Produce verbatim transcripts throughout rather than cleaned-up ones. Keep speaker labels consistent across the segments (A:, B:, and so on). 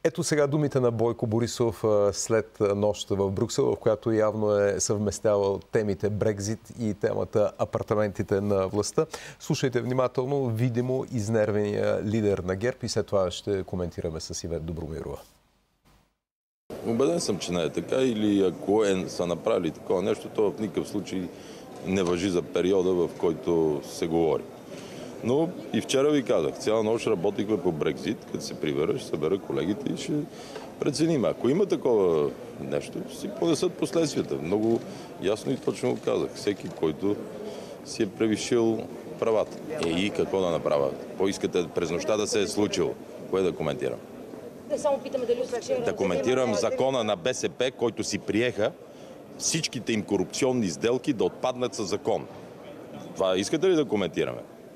A: Ето сега думите на Бойко Борисов след нощта в Брюксел, в която явно е съвместявал темите Брекзит и темата апартаментите на властта. Слушайте внимателно видимо изнервения лидер на ГЕРБ и след това ще коментираме с Ивет Добромирова.
B: Убеден съм, че не е така, или ако е, са направили такова нещо, то в никакъв случай не важи за периода, в който се говори. Но и вчера ви казах, цяла нощ работихме по Брекзит, като се прибера, ще събера колегите и ще преценим. Ако има такова нещо, си понесат последствията. Много ясно и точно го казах. Всеки, който си е превишил правата. Е, и какво да направя? Какво искате през нощта да се е случило? Кое да коментирам?
C: Да само питаме дали случайно...
B: Да коментирам закона на БСП, който си приеха всичките им корупционни сделки да отпаднат със закон. Това искате ли да коментираме?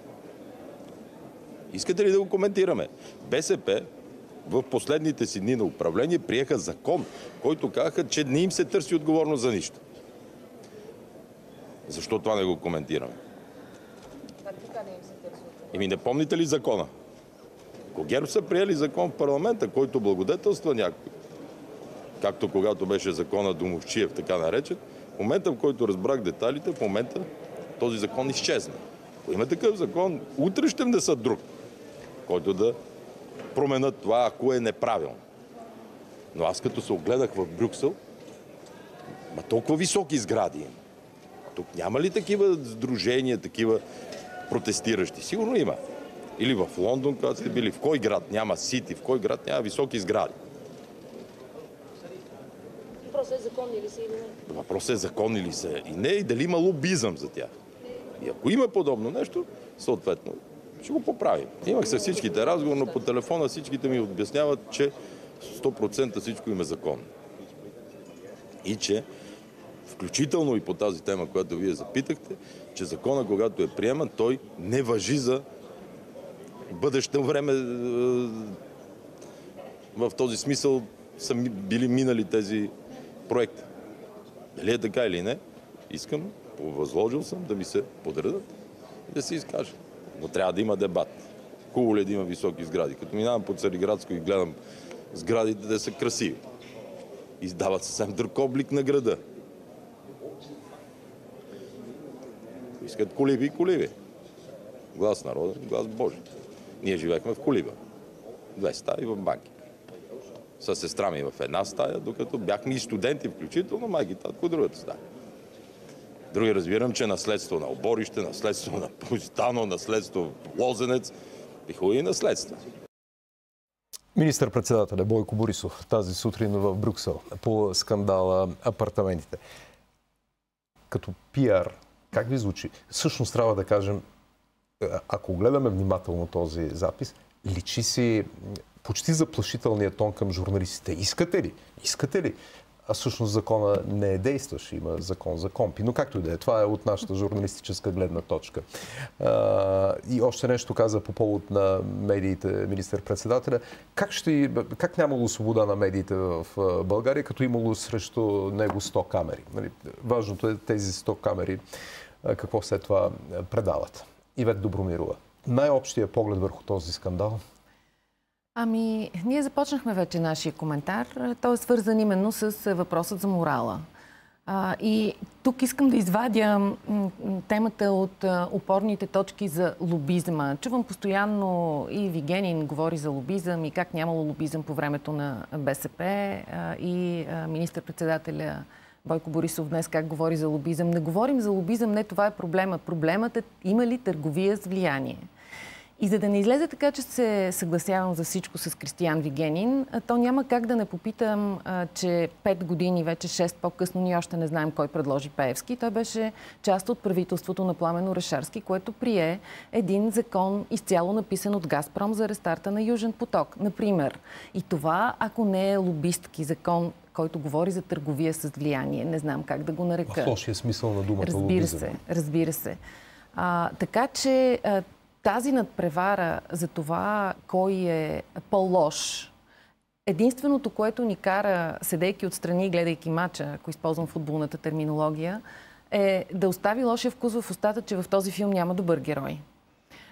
B: Искате ли да го коментираме? БСП в последните си дни на управление приеха закон, който казаха, че не им се търси отговорност за нищо. Защо това не го коментираме? Еми не помните ли закона? Ако ГЕРБ са приели закон в парламента, който благодетелства някой, както когато беше закона Домовчиев, така наречен, в момента, в който разбрах детайлите, в момента този закон изчезна. Ако има такъв закон, утре ще внесат друг, който да променят това, ако е неправилно. Но аз като се огледах в Брюксел, ма толкова високи сгради има. Тук няма ли такива сдружения, такива протестиращи? Сигурно има. Или в Лондон, когато сте били, в кой град няма сити, в кой град няма високи сгради.
C: Въпросът е законни ли са или не?
B: Въпросът е законни ли са и не, и дали има лобизъм за тях. И ако има подобно нещо, съответно, ще го поправим. Имах с всичките разговори, но по телефона всичките ми обясняват, че сто процента всичко им е законно. И че, включително и по тази тема, която вие запитахте, че закона, когато е приеман, той не важи за бъдещо време. В този смисъл са били минали тези проекти. Дали е така или не, искам, възложил съм да ми се подредат и да се изкажа. Но трябва да има дебат. Хубаво ли е да има високи сгради? Като минавам по Цариградско и гледам сградите да са красиви. Издават съвсем друг облик на града. Искат колиби и колиби. Глас народен, глас Божий. Ние живеехме в колиба. Две стаи в банки. С сестра ми в една стая, докато бяхме и студенти, включително майки татко в другата стая. Други разбирам, че наследство на Оборище, наследство на Позитано, наследство Лозенец и хубави наследства.
A: Министър-председателя Бойко Борисов тази сутрин в Брюксел по скандала апартаментите. Като пиар, как ви звучи? Всъщност трябва да кажем, ако гледаме внимателно този запис, личи си почти заплашителния тон към журналистите. Искате ли? Искате ли? А всъщност закона не е действащ. Има закон за компи. Но както и да е, това е от нашата журналистическа гледна точка. А, и още нещо каза по повод на медиите министър-председателя. Как, ще, как нямало свобода на медиите в България, като имало срещу него сто камери? Нали? Важното е тези сто камери какво след това предават. Ивет Добромирова. Най-общия поглед върху този скандал?
D: Ами, ние започнахме вече нашия коментар. Той е свързан именно с въпросът за морала. А, и тук искам да извадя темата от а, опорните точки за лобизма. Чувам постоянно и Вигенин говори за лобизъм и как нямало лобизъм по времето на БСП а, и а, министър-председателя Бойко Борисов днес как говори за лобизъм. Не говорим за лобизъм, не това е проблема. Проблемът е има ли търговия с влияние. И за да не излезе така, че се съгласявам за всичко с Кристиян Вигенин, то няма как да не попитам, че пет години, вече шест по-късно, ние още не знаем кой предложи Пеевски. Той беше част от правителството на Пламен Орешарски, което прие един закон изцяло написан от Газпром за рестарта на Южен поток, например. И това, ако не е лобистки закон, който говори за търговия с влияние, не знам как да го нарека.
A: В лошия смисъл на думата
D: разбира
A: лобизъм.
D: Се, разбира се. А, така че а, тази надпревара за това кой е по-лош, единственото, което ни кара, седейки отстрани и гледайки мача, ако използвам футболната терминология, е да остави лошия вкус в устата, че в този филм няма добър герой.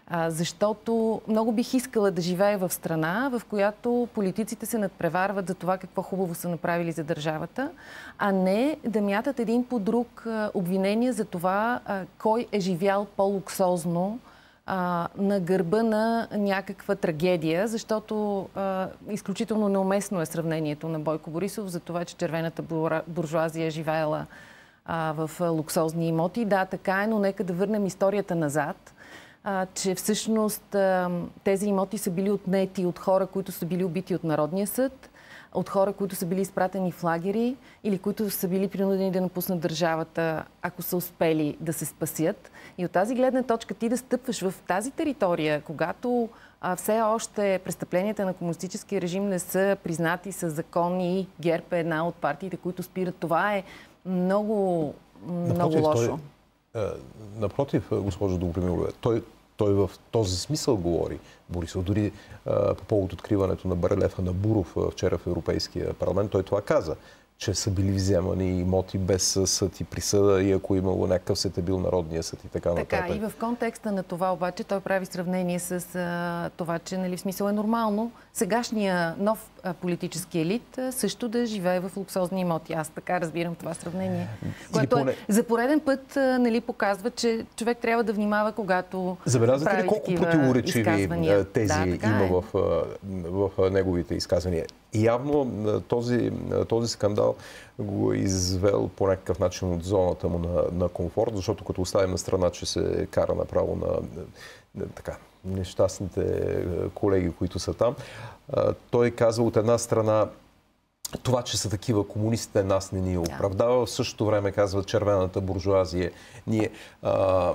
D: А, защото много бих искала да живея в страна, в която политиците се надпреварват за това какво хубаво са направили за държавата, а не да мятат един по друг а, обвинения за това а, кой е живял по-луксозно а, на гърба на някаква трагедия, защото а, изключително неуместно е сравнението на Бойко Борисов за това, че червената буржуазия е живеела а, в луксозни имоти. Да, така е, но нека да върнем историята назад. А, че всъщност а, тези имоти са били отнети от хора, които са били убити от Народния съд, от хора, които са били изпратени в лагери или които са били принудени да напуснат държавата, ако са успели да се спасят. И от тази гледна точка ти да стъпваш в тази територия, когато а, все още престъпленията на комунистическия режим не са признати с закон и ГЕРБ е една от партиите, които спират, това е много, много лошо.
A: Той, напротив, госпожо Добромилова, той Той в този смисъл говори, Борисов. Дори а, по повод откриването на барелефа на Буров а, вчера в Европейския парламент, той това каза, че са били вземани имоти без съд и присъда и ако имало някакъв съд е бил Народния съд и така нататък.
D: Така, и в контекста на това обаче той прави сравнение с а, това, че нали, в смисъл е нормално сегашния нов а, политически елит а, също да живее в луксозни имоти. Аз така разбирам това сравнение. Което поне... е, за пореден път а, нали, показва, че човек трябва да внимава, когато
A: забелязвате ли колко противоречиви тези
D: да,
A: има
D: е.
A: в, в, в неговите изказвания? И явно този, този скандал го е извел по някакъв начин от зоната му на, на комфорт, защото като оставим на страна, че се кара направо на, на така, нещастните колеги, които са там, той казва от една страна това, че са такива комунистите, нас не ни оправдава. В същото време казва червената буржуазия. Ние, а,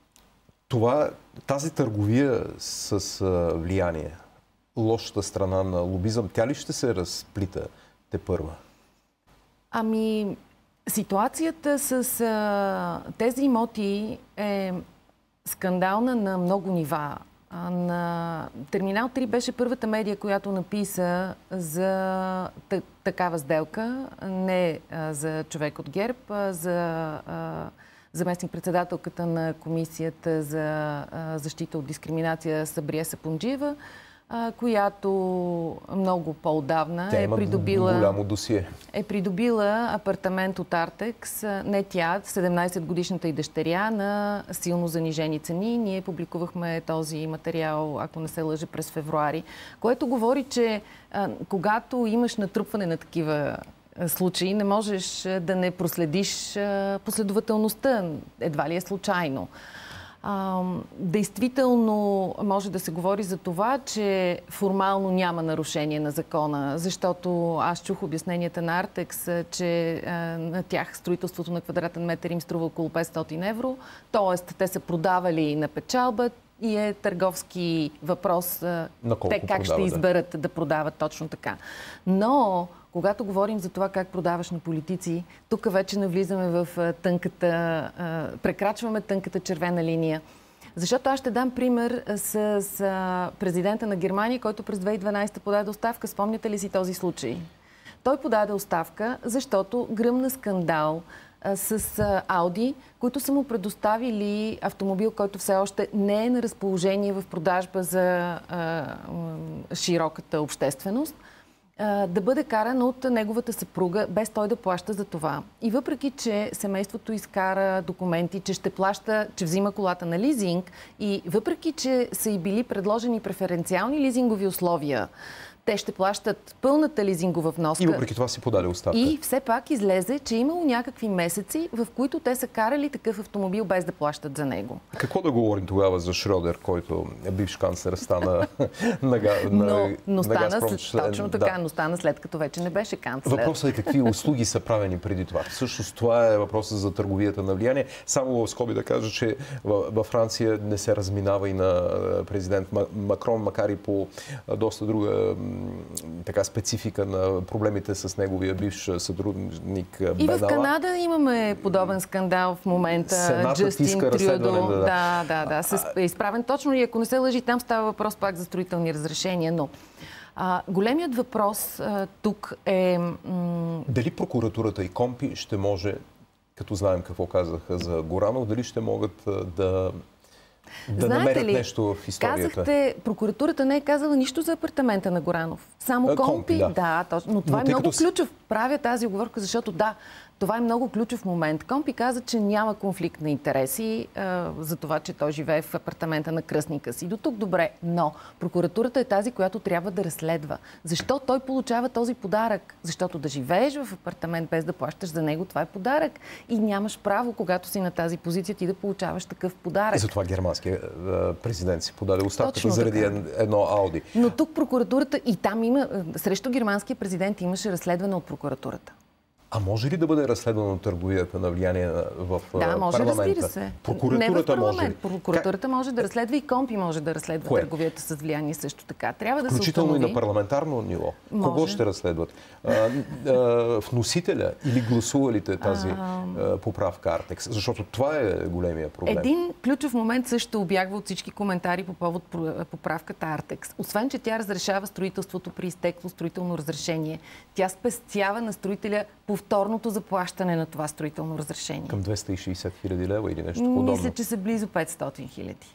A: това, тази търговия с а, влияние, лошата страна на лобизъм, тя ли ще се разплита тепърва?
D: Ами, ситуацията с а, тези имоти е скандална на много нива. А, на... Терминал три беше първата медия, която написа за такава сделка, не а, за човек от ГЕРБ, а за а, заместник-председателката на Комисията за а, защита от дискриминация Сабрие Сапунджиева, която много по-отдавна е придобила,
A: голямо досие.
D: е придобила апартамент от Артекс, не тя, седемнайсетгодишната и дъщеря, на силно занижени цени. Ние публикувахме този материал, ако не се лъжа, през февруари, което говори, че а, когато имаш натрупване на такива случаи, не можеш да не проследиш а, последователността. Едва ли е случайно. А, действително може да се говори за това, че формално няма нарушение на закона, защото аз чух обясненията на Артекс, че а, на тях строителството на квадратен метър им струва около петстотин евро, т.е. те са продавали на печалба и е търговски въпрос а, те как продава, ще изберат да. да продават точно така. Но когато говорим за това как продаваш на политици, тук вече навлизаме в тънката, прекрачваме тънката червена линия. Защото аз ще дам пример с, с президента на Германия, който през две хиляди и дванадесета подаде оставка. Спомняте ли си този случай? Той подаде оставка, защото гръмна скандал с Ауди, които са му предоставили автомобил, който все още не е на разположение в продажба за а, широката общественост, да бъде каран от неговата съпруга, без той да плаща за това. И въпреки, че семейството изкара документи, че ще плаща, че взима колата на лизинг, и въпреки, че са и били предложени преференциални лизингови условия, те ще плащат пълната лизингова вноска.
A: И въпреки това си подали оставка.
D: И все пак излезе, че имало някакви месеци, в които те са карали такъв автомобил без да плащат за него.
A: Какво да говорим тогава за Шрьодер, който е бивш канцлер, стана на,
D: но,
A: на,
D: но стана
A: на Газпром?
D: След, точно така, да. но стана след като вече не беше канцлер.
A: Въпросът е какви услуги са правени преди това. Всъщност това е въпросът за търговията на влияние. Само в скоби да кажа, че във Франция не се разминава и на президент Макрон, макар и по доста друга така специфика на проблемите с неговия бивш сътрудник Бенала.
D: И в Канада имаме подобен скандал в момента.
A: Сенатът
D: Джастин
A: иска
D: Трюдо.
A: Да,
D: да, да, да. Се е изправен точно, и ако не се лъжи, там става въпрос пак за строителни разрешения. Но а, големият въпрос а, тук е... М-
A: дали прокуратурата и Компи ще може, като знаем какво казаха за Горанов, дали ще могат а, да да
D: Знаете
A: намерят
D: ли,
A: нещо в историята.
D: Казахте, прокуратурата не е казала нищо за апартамента на Горанов. Само
A: А,
D: Компи,
A: Компи, да.
D: да, точно. Но това
A: Но
D: е
A: тъй
D: много
A: като...
D: ключов. Правя тази оговорка, защото да, това е много ключов момент. Компи каза, че няма конфликт на интереси а, за това, че той живее в апартамента на кръстника си. До тук добре, но прокуратурата е тази, която трябва да разследва. Защо той получава този подарък? Защото да живееш в апартамент без да плащаш за него, това е подарък. И нямаш право, когато си на тази позиция, ти да получаваш такъв подарък.
A: Затова германският президент си подаде оставката
D: Точно
A: заради
D: така.
A: едно Ауди.
D: Но тук прокуратурата и там има, срещу германския президент имаше разследване от прокуратурата.
A: А може ли да бъде разследвано търговията на влияние в
D: Да, може,
A: парламента?
D: разбира се.
A: Прокуратурата
D: не в парламент.
A: може ли?
D: Прокуратурата може да разследва и Компи може да разследва
A: Кое?
D: търговията с влияние също така. Трябва да се
A: Включително
D: установи.
A: и на парламентарно ниво.
D: Може.
A: Кого ще разследват? А, а, вносителя или гласувалите тази а... поправка Артекс? Защото това е големия проблем.
D: Един ключов момент също обягва от всички коментари по повод поправката Артекс. Освен, че тя разрешава строителството при изтекло строително разрешение, тя спестява на строителя повторното заплащане на това строително разрешение.
A: Към двеста и шейсет хиляди лева или нещо подобно?
D: Мисля, че са близо петстотин хиляди.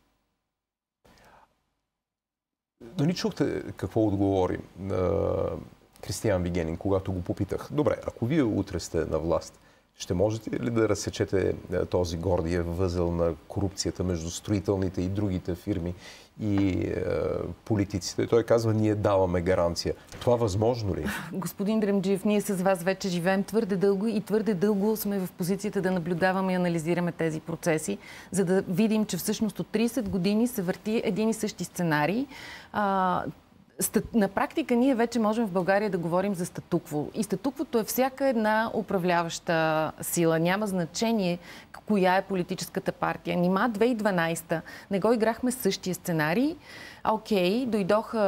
A: Нали чухте какво отговори на Кристиан Вигенин, когато го попитах? Добре, ако вие утре сте на власт, ще можете ли да разсечете този гордиев възел на корупцията между строителните и другите фирми и е, политиците? Той казва, ние даваме гаранция. Това възможно ли?
D: Господин Дремджиев, ние с вас вече живеем твърде дълго и твърде дълго сме в позицията да наблюдаваме и анализираме тези процеси, за да видим, че всъщност от трийсет години се върти един и същи сценарий. А, На практика ние вече можем в България да говорим за статукво. И статуквото е всяка една управляваща сила. Няма значение коя е политическата партия. Нима две хиляди и дванадесета не го играхме същия сценарий. А, окей, дойдоха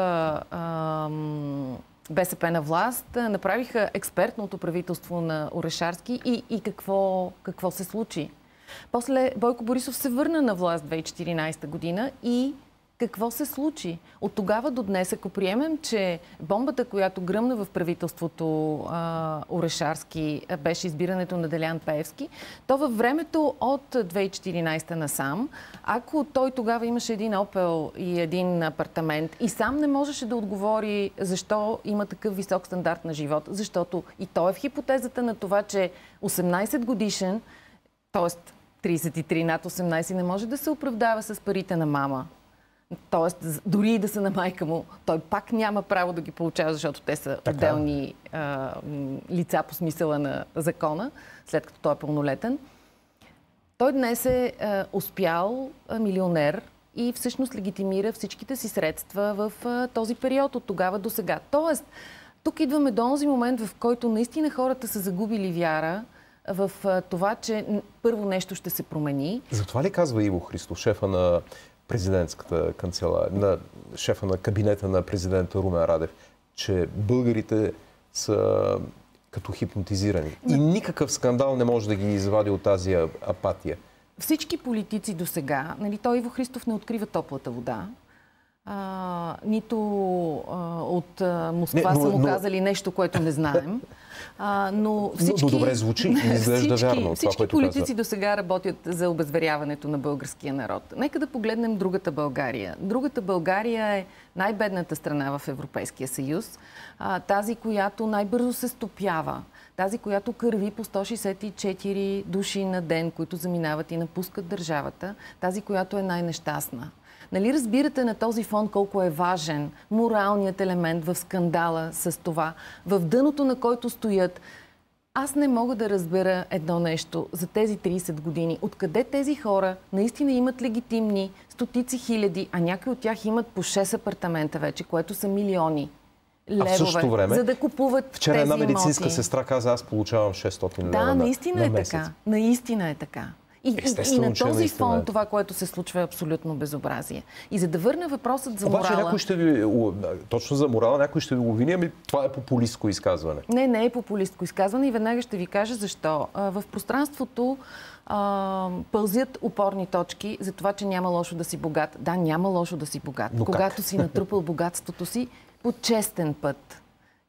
D: ам, БСП на власт, направиха експертното правителство на Орешарски и, и какво, какво се случи? После Бойко Борисов се върна на власт две хиляди и четиринадесета година и какво се случи? От тогава до днес, ако приемем, че бомбата, която гръмна в правителството а, Орешарски, беше избирането на Делян Пеевски, то във времето от две хиляди и четиринадесета насам, ако той тогава имаше един Опел и един апартамент и сам не можеше да отговори защо има такъв висок стандарт на живот, защото и той е в хипотезата на това, че осемнадесет годишен, т.е. трийсет и три над осемнадесет, не може да се оправдава с парите на мама. Тоест, дори и да са на майка му, той пак няма право да ги получава, защото те са така отделни а, лица по смисъла на закона, след като той е пълнолетен. Той днес е а, успял а, милионер и всъщност легитимира всичките си средства в а, този период от тогава до сега. Тоест, тук идваме до този момент, в който наистина хората са загубили вяра в а, това, че първо нещо ще се промени.
A: Затова ли казва Иво Христов, шефа на президентската канцелария, на шефа на кабинета на президента Румен Радев, че българите са като хипнотизирани. И никакъв скандал не може да ги извади от тази апатия.
D: Всички политици до сега, нали, той Иво Христов не открива топлата вода, а, нито а, от а, Москва не, но, са му но... казали нещо, което не знаем. А, но всички,
A: но добре звучи и изглежда
D: всички,
A: вярно.
D: Всички
A: това,
D: политици до сега работят за обезверяването на българския народ. Нека да погледнем другата България. Другата България е най-бедната страна в Европейския съюз. А, тази, която най-бързо се стопява. Тази, която кърви по сто шейсет и четири души на ден, които заминават и напускат държавата. Тази, която е най-нещастна. Нали разбирате на този фон колко е важен моралният елемент в скандала с това, в дъното на който стоят? Аз не мога да разбера едно нещо за тези трийсет години. Откъде тези хора наистина имат легитимни стотици хиляди, а някои от тях имат по шест апартамента вече, което са милиони левове, време, за да купуват
A: вчера
D: тези
A: една медицинска
D: имоти.
A: Сестра каза, аз получавам шестстотин лева
D: да,
A: на,
D: наистина
A: на
D: е
A: месец.
D: така. Наистина е така. И, и, и на този фон това, което се случва, е абсолютно безобразие. И за да върна въпросът за
A: Обаче,
D: морала...
A: някой ще ви, точно за морала, някой ще ви обвини, ами това е популистко изказване.
D: Не, не е популистко изказване и веднага ще ви кажа защо. В пространството а, пълзят опорни точки за това, че няма лошо да си богат. Да, няма лошо да си богат.
A: Но
D: когато
A: как?
D: си натрупал богатството си по честен път.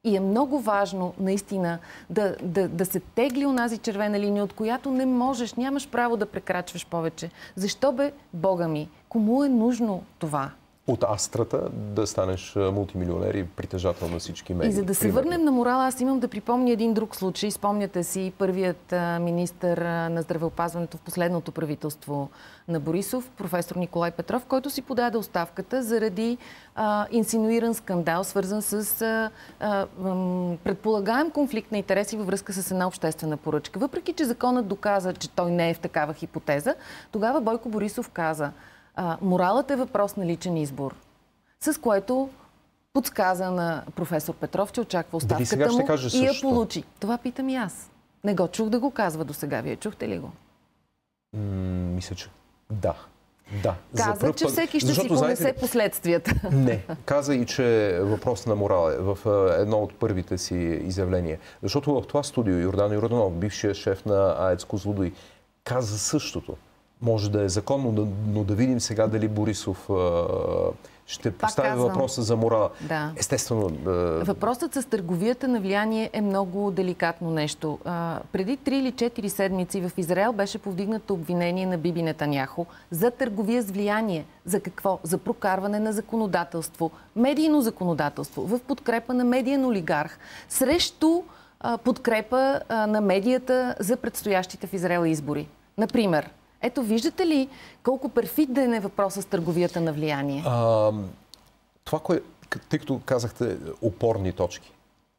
D: И е много важно, наистина, да, да, да се тегли онази червена линия, от която не можеш, нямаш право да прекрачваш повече. Защо бе, Бога ми? Кому е нужно това?
A: От астрата да станеш мултимилионер и притежател на всички медии.
D: И за да се
A: примерно.
D: върнем на морала, аз имам да припомня един друг случай. Спомняте си първият министър на здравеопазването в последното правителство на Борисов, професор Николай Петров, който си подаде оставката заради а, инсинуиран скандал, свързан с а, а, предполагаем конфликт на интереси във връзка с една обществена поръчка. Въпреки че законът доказа, че той не е в такава хипотеза, тогава Бойко Борисов каза: А, моралът е въпрос на личен избор, с което подсказа на професор Петров, че очаква оставката му и я получи. Това питам и аз. Не го чух да го казва до сега. Вие чухте ли го?
A: М- мисля, че да. Да.
D: Каза, че всеки ще Защото, си понесе знаете, последствията.
A: Не. Каза и, че въпрос на морал е в едно от първите си изявления. Защото в това студио Йордан Йорданов, бившият шеф на АЕЦ Козлодуй, каза същото. Може да е законно, но да видим сега дали Борисов а, ще постави въпроса за морала.
D: Да.
A: Естествено. А...
D: Въпросът с търговията на влияние е много деликатно нещо. А, преди три или четири седмици в Израел беше повдигнато обвинение на Биби Нетаняху за търговия с влияние. За какво? За прокарване на законодателство, медийно законодателство, в подкрепа на медиен олигарх, срещу а, подкрепа а, на медията за предстоящите в Израел избори. Например, ето, виждате ли колко перфиден е въпросът с търговията на влияние?
A: А, това, кое, тъй като казахте опорни точки,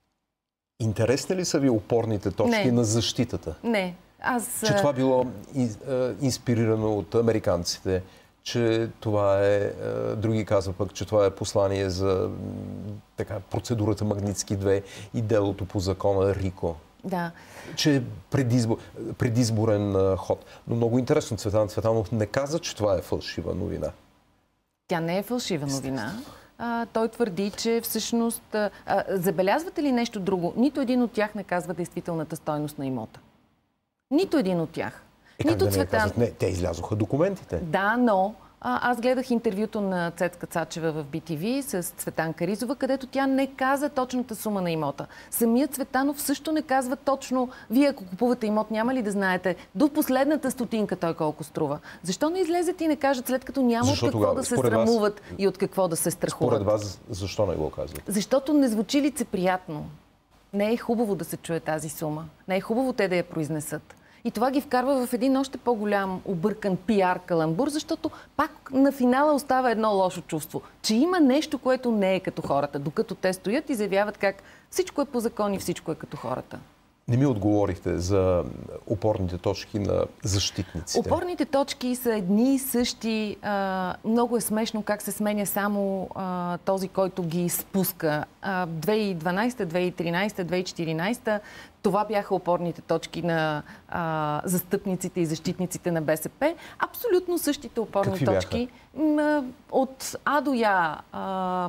A: интересни ли са ви опорните точки
D: Не.
A: на защитата?
D: Не. Аз...
A: Че това било инспирирано от американците, че това е, други казва пък, че това е послание за така, процедурата Магнитски две и делото по закона Рико.
D: Да.
A: Че е предизбор, предизборен а, ход. Но много интересно, Цветан Цветанов не каза, че това е фалшива новина.
D: Тя не е фалшива новина. А, той твърди, че всъщност... А, а, забелязвате ли нещо друго? Нито един от тях не казва действителната стойност на имота. Нито един от тях.
A: Е, как
D: Нито
A: да не
D: Цветан...
A: казват? Не, те излязоха документите.
D: Да, но... А, аз гледах интервюто на Цецка Цачева в Би Ти Ви с Цветан Каризова, където тя не каза точната сума на имота. Самият Цветанов също не казва точно: вие ако купувате имот, няма ли да знаете до последната стотинка той колко струва? Защо не излезат и не кажат, след като няма защо от какво тогава? да се срамуват вас... и от какво да се страхуват?
A: Според вас, защо не го казват?
D: Защото не звучи лицеприятно. Не е хубаво да се чуе тази сума. Не е хубаво те да я произнесат. И това ги вкарва в един още по-голям объркан пиар каламбур, защото пак на финала остава едно лошо чувство, че има нещо, което не е като хората, докато те стоят и заявяват как всичко е по закон и всичко е като хората.
A: Не ми отговорихте за опорните точки на защитниците.
D: Опорните точки са едни и същи. А, много е смешно как се сменя само а, този, който ги спуска. А, две хиляди и дванадесета, две хиляди и тринадесета, две хиляди и четиринадесета това бяха опорните точки на а, застъпниците и защитниците на Бе Се Пе. Абсолютно същите опорни
A: Какви
D: точки. М, от А до Я. А,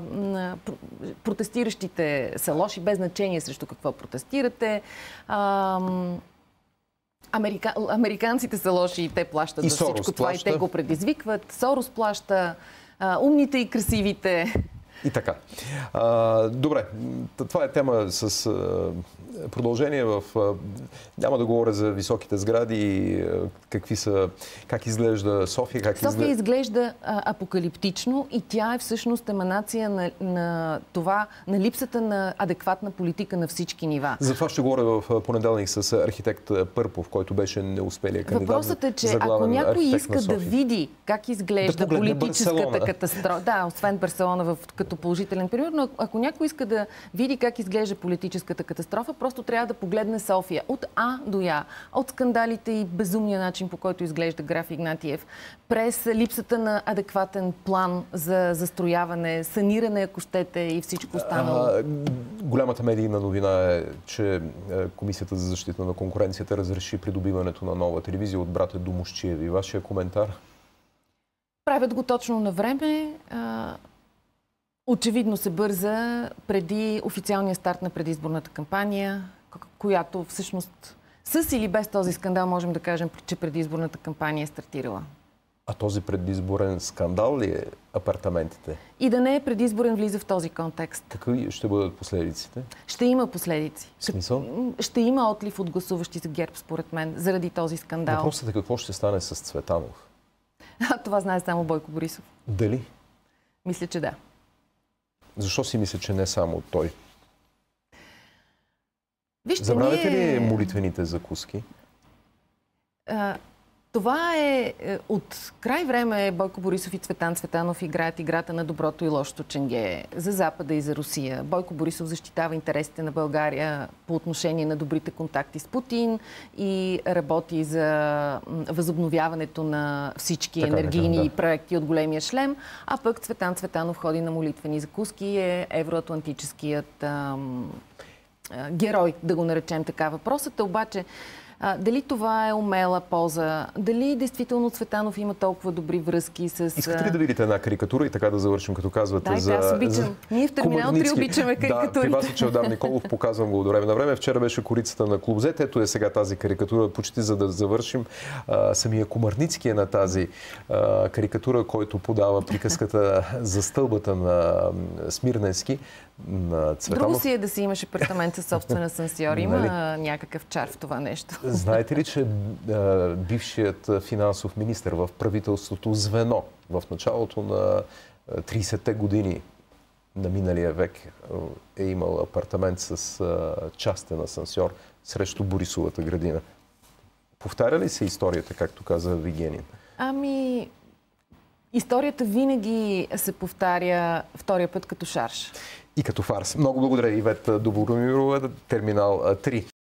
D: протестиращите са лоши, без значение срещу какво протестирате. А, Америка... Американците са лоши и те плащат
A: и
D: за
A: Сорос
D: всичко това
A: плаща.
D: И те го предизвикват. Сорос плаща, а, умните и красивите.
A: И така. А, добре, това е тема с а, продължение в... А, няма да говоря за високите сгради, а, какви са, как изглежда София. Как
D: София
A: изглежда...
D: изглежда а, апокалиптично и тя е всъщност еманация на, на това, на липсата на адекватна политика на всички нива.
A: За това ще говоря в понеделник с архитект Пърпов, който беше неуспелия кандидат.
D: Въпросът е, че ако някой иска да види как изглежда
A: да
D: политическата катастрофа, да, освен Барселона в, като положителен пример, но ако някой иска да види как изглежда политическата катастрофа, просто трябва да погледне София от А до Я. От скандалите и безумния начин, по който изглежда граф Игнатиев, през липсата на адекватен план за застрояване, саниране, ако щете, и всичко останало.
A: А, голямата медийна новина е, че Комисията за защита на конкуренцията разреши придобиването на нова телевизия от брата Домусчиев. И вашия коментар?
D: Правят го точно на време. Очевидно се бърза преди официалния старт на предизборната кампания, която всъщност с или без този скандал можем да кажем, че предизборната кампания е стартирала.
A: А този предизборен скандал ли е апартаментите?
D: И да не е предизборен влиза в този контекст.
A: Какви ще бъдат последиците?
D: Ще има последици.
A: В смисъл?
D: Ще има отлив от гласуващи за ГЕРБ, според мен, заради този скандал.
A: Въпросът е какво ще стане с Цветанов?
D: А, това знае само Бойко Борисов.
A: Дали?
D: Мисля, че да.
A: Защо си мисля, че не само той?
D: Вижте,
A: Забравяте
D: ние...
A: ли молитвените закуски?
D: А, това е... От край време Бойко Борисов и Цветан Цветанов играят играта на доброто и лошото ченге за Запада и за Русия. Бойко Борисов защитава интересите на България по отношение на добрите контакти с Путин и работи за възобновяването на всички
A: така,
D: енергийни
A: така, да.
D: проекти от големия шлем, а пък Цветан Цветанов ходи на молитвени закуски и е евроатлантическият ам, герой, да го наречем така. Въпросът е обаче а, дали това е умела поза, дали действително Цветанов има толкова добри връзки с...
A: Искате ли да видите една карикатура и така да завършим, като казвате
D: Дай,
A: за...
D: Да, аз обичам.
A: За...
D: Ние в Терминал три обичаме карикатурите.
A: Да, при вас е Чавдар Николов, показвам го от време на време. Вчера беше корицата на Клуб Зет. Ето е сега тази карикатура, почти за да завършим. А, самия Комарницки е на тази а, карикатура, който подава приказката за стълбата на Смирненски. На Цветанов.
D: Друго си е да си имаш апартамент със собствен асансьор. Има
A: Нали?
D: някакъв чар в това нещо.
A: Знаете ли, че а, бившият финансов министър в правителството Звено в началото на тридесетте години на миналия век е имал апартамент с а, частен асансьор срещу Борисовата градина? Повтаря ли се историята, както каза Вигенин?
D: Ами... Историята винаги се повтаря втория път като шарж.
A: И като фарс. Много благодаря, Ивет Добромирова, Терминал три.